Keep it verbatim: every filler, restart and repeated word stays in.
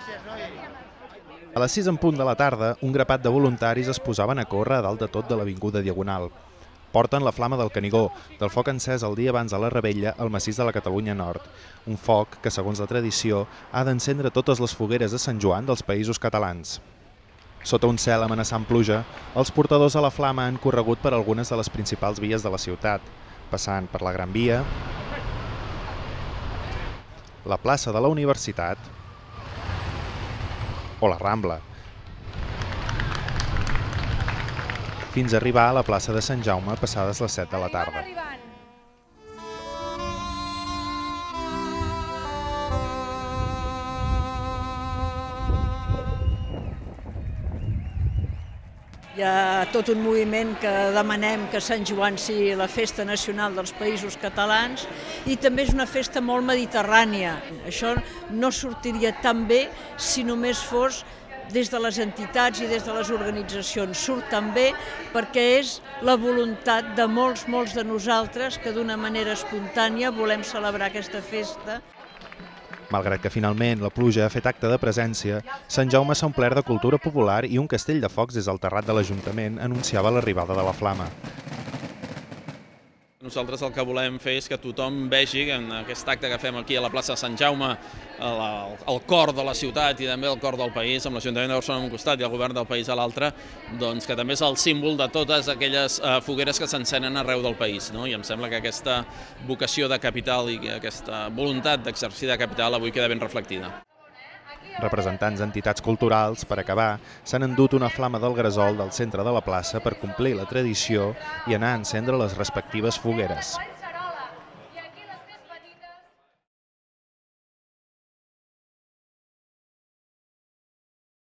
A les sis en punt de la tarda, un grapat de voluntaris es posaven a córrer a dalt de tot de l'avinguda Diagonal. Porten la flama del Canigó, del foc encès el dia abans de la revetlla al massís de la Catalunya Nord. Un foc que, segons la tradició, ha d'encendre totes les fogueres de Sant Joan dels països catalans. Sota un cel amenaçant pluja, els portadors de la flama han corregut per algunes de les principals vies de la ciutat, passant per la Gran Via, la plaça de la Universitat o la Rambla, fins a arribar a la plaça de Sant Jaume passades les set de la tarda. Hi ha tot un moviment que demanem que Sant Joan sigui la festa nacional dels països catalans i també és una festa molt mediterrània. Això no sortiria tan bé si només fos des de les entitats i des de les organitzacions. Surt també perquè és la voluntat de molts, molts de nosaltres que d'una manera espontània volem celebrar aquesta festa. Malgrat que finalment la pluja ha fet acte de presència, Sant Jaume s'ha omplert de cultura popular i un castell de focs des del terrat de l'Ajuntament anunciava l'arribada de la flama. Nosaltres el que volem fer és que tothom vegi en aquest acte que fem aquí a la plaça de Sant Jaume, el cor de la ciutat i també el cor del país, amb l'Ajuntament de Barcelona a un costat i el govern del país a l'altre, doncs que també és el símbol de totes aquelles fogueres que s'encenen arreu del país. I em sembla que aquesta vocació de capital i aquesta voluntat d'exercir de capital avui queda ben reflectida. Representants d'entitats culturals, per acabar, s'han endut una flama del gresol del centre de la plaça per complir la tradició i anar a encendre les respectives fogueres.